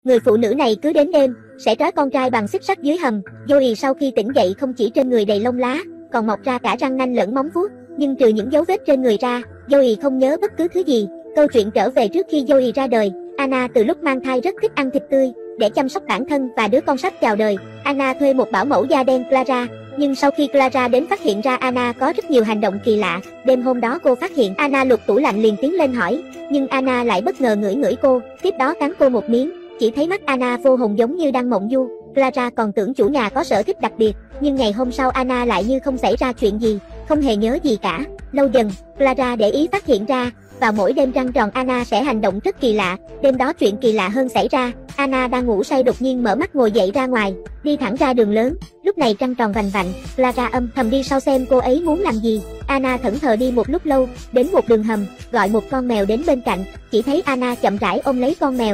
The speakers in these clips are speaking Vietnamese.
Người phụ nữ này cứ đến đêm, sẽ trói con trai bằng xích sắt dưới hầm. Joey sau khi tỉnh dậy không chỉ trên người đầy lông lá, còn mọc ra cả răng nanh lẫn móng vuốt. Nhưng trừ những dấu vết trên người ra, Joey không nhớ bất cứ thứ gì. Câu chuyện trở về trước khi Joey ra đời, Anna từ lúc mang thai rất thích ăn thịt tươi. Để chăm sóc bản thân và đứa con sắp chào đời, Anna thuê một bảo mẫu da đen Clara. Nhưng sau khi Clara đến phát hiện ra Anna có rất nhiều hành động kỳ lạ, đêm hôm đó cô phát hiện Anna lục tủ lạnh liền tiến lên hỏi. Nhưng Anna lại bất ngờ ngửi cô, tiếp đó cắn cô một miếng. Chỉ thấy mắt Anna vô hồn giống như đang mộng du. Clara còn tưởng chủ nhà có sở thích đặc biệt, nhưng ngày hôm sau Anna lại như không xảy ra chuyện gì, không hề nhớ gì cả. Lâu dần, Clara để ý phát hiện ra, vào mỗi đêm trăng tròn Anna sẽ hành động rất kỳ lạ. Đêm đó chuyện kỳ lạ hơn xảy ra. Anna đang ngủ say đột nhiên mở mắt ngồi dậy ra ngoài, đi thẳng ra đường lớn. Lúc này trăng tròn vành vạnh, Clara âm thầm đi sau xem cô ấy muốn làm gì. Anna thẫn thờ đi một lúc lâu, đến một đường hầm, gọi một con mèo đến bên cạnh. Chỉ thấy Anna chậm rãi ôm lấy con mèo.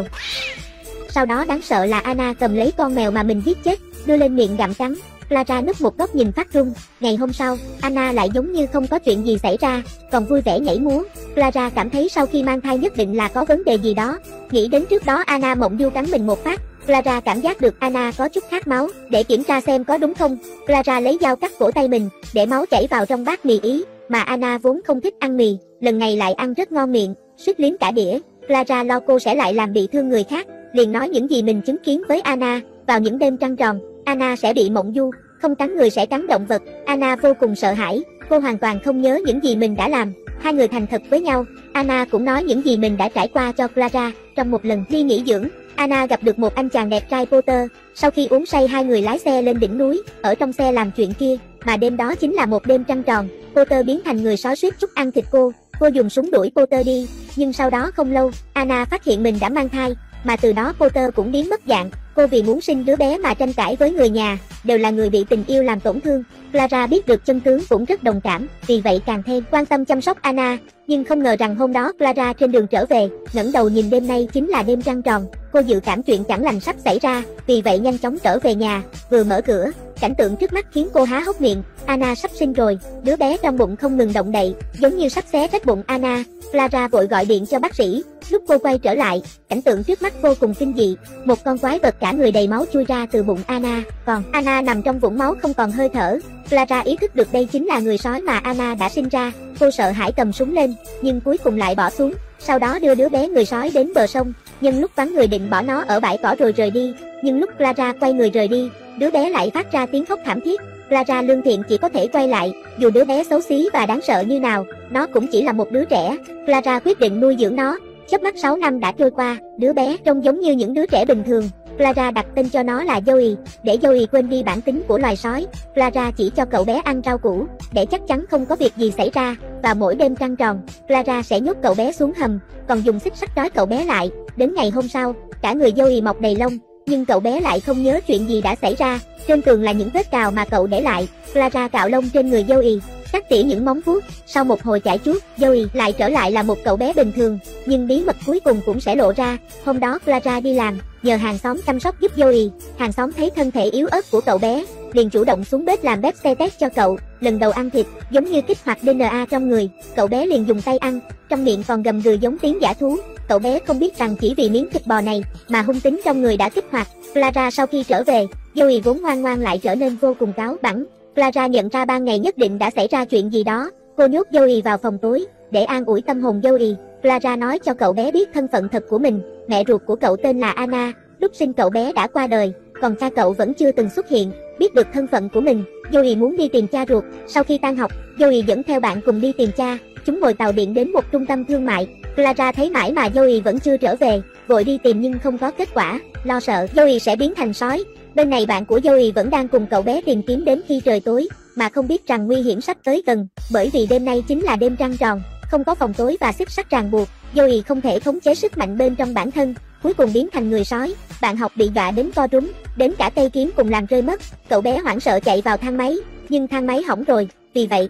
Sau đó đáng sợ là Anna cầm lấy con mèo mà mình giết chết, đưa lên miệng gặm cắn. Clara núp một góc nhìn phát run. Ngày hôm sau, Anna lại giống như không có chuyện gì xảy ra, còn vui vẻ nhảy múa. Clara cảm thấy sau khi mang thai nhất định là có vấn đề gì đó. Nghĩ đến trước đó Anna mộng du cắn mình một phát, Clara cảm giác được Anna có chút khát máu. Để kiểm tra xem có đúng không, Clara lấy dao cắt cổ tay mình, để máu chảy vào trong bát mì Ý. Mà Anna vốn không thích ăn mì, lần này lại ăn rất ngon miệng, suýt liếm cả đĩa. Clara lo cô sẽ lại làm bị thương người khác, liền nói những gì mình chứng kiến với Anna. Vào những đêm trăng tròn, Anna sẽ bị mộng du, không cắn người sẽ cắn động vật. Anna vô cùng sợ hãi, cô hoàn toàn không nhớ những gì mình đã làm. Hai người thành thật với nhau, Anna cũng nói những gì mình đã trải qua cho Clara. Trong một lần đi nghỉ dưỡng, Anna gặp được một anh chàng đẹp trai Potter. Sau khi uống say hai người lái xe lên đỉnh núi, ở trong xe làm chuyện kia. Mà đêm đó chính là một đêm trăng tròn. Potter biến thành người sói suýt rút ăn thịt cô. Cô dùng súng đuổi Potter đi, nhưng sau đó không lâu, Anna phát hiện mình đã mang thai. Mà từ đó Potter cũng biến mất dạng. Cô vì muốn sinh đứa bé mà tranh cãi với người nhà, đều là người bị tình yêu làm tổn thương. Clara biết được chân tướng cũng rất đồng cảm, vì vậy càng thêm quan tâm chăm sóc Anna. Nhưng không ngờ rằng hôm đó Clara trên đường trở về, ngẩng đầu nhìn đêm nay chính là đêm trăng tròn. Cô dự cảm chuyện chẳng lành sắp xảy ra, vì vậy nhanh chóng trở về nhà. Vừa mở cửa, cảnh tượng trước mắt khiến cô há hốc miệng. Anna sắp sinh rồi, đứa bé trong bụng không ngừng động đậy, giống như sắp xé rách bụng Anna. Clara vội gọi điện cho bác sĩ. Lúc cô quay trở lại, cảnh tượng trước mắt vô cùng kinh dị. Một con quái vật cả người đầy máu chui ra từ bụng Anna, còn Anna nằm trong vũng máu không còn hơi thở. Clara ý thức được đây chính là người sói mà Anna đã sinh ra. Cô sợ hãi cầm súng lên, nhưng cuối cùng lại bỏ xuống. Sau đó đưa đứa bé người sói đến bờ sông, nhân lúc vắng người định bỏ nó ở bãi cỏ rồi rời đi. Nhưng lúc Clara quay người rời đi, đứa bé lại phát ra tiếng khóc thảm thiết. Clara lương thiện chỉ có thể quay lại, dù đứa bé xấu xí và đáng sợ như nào, nó cũng chỉ là một đứa trẻ. Clara quyết định nuôi dưỡng nó. Chớp mắt 6 năm đã trôi qua, đứa bé trông giống như những đứa trẻ bình thường. Clara đặt tên cho nó là Joey, để Joey quên đi bản tính của loài sói. Clara chỉ cho cậu bé ăn rau củ, để chắc chắn không có việc gì xảy ra. Và mỗi đêm trăng tròn, Clara sẽ nhốt cậu bé xuống hầm, còn dùng xích sắt trói cậu bé lại. Đến ngày hôm sau, cả người Joey mọc đầy lông, nhưng cậu bé lại không nhớ chuyện gì đã xảy ra. Trên tường là những vết cào mà cậu để lại. Clara cạo lông trên người Joey, cắt tỉa những móng vuốt. Sau một hồi chải chuốt, Joey lại trở lại là một cậu bé bình thường, nhưng bí mật cuối cùng cũng sẽ lộ ra. Hôm đó Clara đi làm, nhờ hàng xóm chăm sóc giúp Joey. Hàng xóm thấy thân thể yếu ớt của cậu bé, liền chủ động xuống bếp làm bếp xe test cho cậu. Lần đầu ăn thịt, giống như kích hoạt DNA trong người, cậu bé liền dùng tay ăn, trong miệng còn gầm gừ giống tiếng dã thú. Cậu bé không biết rằng chỉ vì miếng thịt bò này mà hung tính trong người đã kích hoạt. Clara sau khi trở về, Joey vốn ngoan ngoan lại trở nên vô cùng cáu bẳn. Clara nhận ra ban ngày nhất định đã xảy ra chuyện gì đó. Cô nhốt Joey vào phòng tối, để an ủi tâm hồn Joey. Clara nói cho cậu bé biết thân phận thật của mình. Mẹ ruột của cậu tên là Anna, lúc sinh cậu bé đã qua đời, còn cha cậu vẫn chưa từng xuất hiện. Biết được thân phận của mình, Joey muốn đi tìm cha ruột. Sau khi tan học, Joey dẫn theo bạn cùng đi tìm cha. Chúng ngồi tàu điện đến một trung tâm thương mại. Clara thấy mãi mà Joey vẫn chưa trở về, vội đi tìm nhưng không có kết quả. Lo sợ Joey sẽ biến thành sói, bên này bạn của Joey vẫn đang cùng cậu bé tìm kiếm đến khi trời tối, mà không biết rằng nguy hiểm sắp tới gần. Bởi vì đêm nay chính là đêm trăng tròn, không có phòng tối và xích sắt ràng buộc, Joey không thể khống chế sức mạnh bên trong bản thân, cuối cùng biến thành người sói. Bạn học bị dọa đến co rúm, đến cả cây kiếm cùng làm rơi mất. Cậu bé hoảng sợ chạy vào thang máy, nhưng thang máy hỏng rồi, vì vậy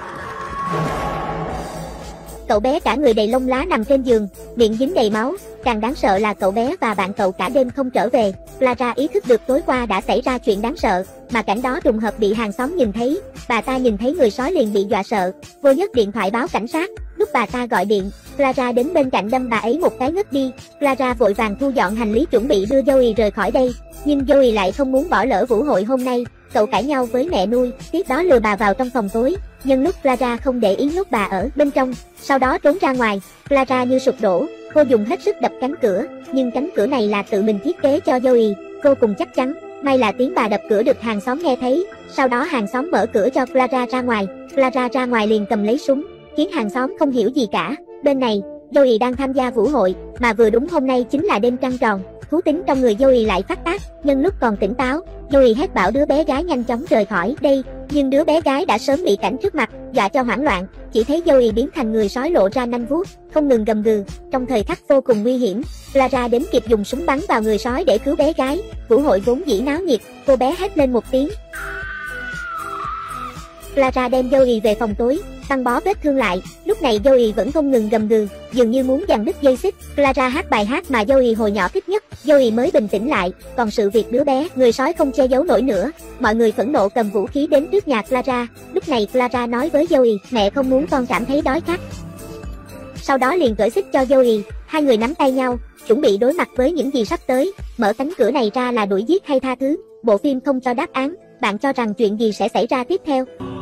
cậu bé cả người đầy lông lá nằm trên giường, miệng dính đầy máu. Càng đáng sợ là cậu bé và bạn cậu cả đêm không trở về. Clara ý thức được tối qua đã xảy ra chuyện đáng sợ, mà cảnh đó trùng hợp bị hàng xóm nhìn thấy. Bà ta nhìn thấy người sói liền bị dọa sợ, vô nhấc điện thoại báo cảnh sát. Lúc bà ta gọi điện, Clara đến bên cạnh đâm bà ấy một cái ngất đi. Clara vội vàng thu dọn hành lý chuẩn bị đưa Joey rời khỏi đây. Nhưng Joey lại không muốn bỏ lỡ vũ hội hôm nay. Cậu cãi nhau với mẹ nuôi, tiếp đó lừa bà vào trong phòng tối. Nhân lúc Clara không để ý lúc bà ở bên trong, sau đó trốn ra ngoài. Clara như sụp đổ, cô dùng hết sức đập cánh cửa, nhưng cánh cửa này là tự mình thiết kế cho Joey, vô cùng chắc chắn. May là tiếng bà đập cửa được hàng xóm nghe thấy, sau đó hàng xóm mở cửa cho Clara ra ngoài. Clara ra ngoài liền cầm lấy súng, khiến hàng xóm không hiểu gì cả. Bên này, Joey đang tham gia vũ hội, mà vừa đúng hôm nay chính là đêm trăng tròn. Thú tính trong người Joey lại phát tác, nhân lúc còn tỉnh táo, Joey hét bảo đứa bé gái nhanh chóng rời khỏi đây, nhưng đứa bé gái đã sớm bị cảnh trước mặt dọa cho hoảng loạn, chỉ thấy Joey biến thành người sói lộ ra nanh vuốt, không ngừng gầm gừ. Trong thời khắc vô cùng nguy hiểm, Clara đến kịp dùng súng bắn vào người sói để cứu bé gái. Vũ hội vốn dĩ náo nhiệt, cô bé hét lên một tiếng. Clara đem Joey về phòng tối, băng bó vết thương lại. Lúc này Joey vẫn không ngừng gầm gừ, dường như muốn giằng đứt dây xích. Clara hát bài hát mà Joey hồi nhỏ thích nhất, Joey mới bình tĩnh lại. Còn sự việc đứa bé, người sói không che giấu nổi nữa. Mọi người phẫn nộ cầm vũ khí đến trước nhà Clara. Lúc này Clara nói với Joey, mẹ không muốn con cảm thấy đói khát. Sau đó liền cởi xích cho Joey, hai người nắm tay nhau, chuẩn bị đối mặt với những gì sắp tới. Mở cánh cửa này ra là đuổi giết hay tha thứ? Bộ phim không cho đáp án, bạn cho rằng chuyện gì sẽ xảy ra tiếp theo?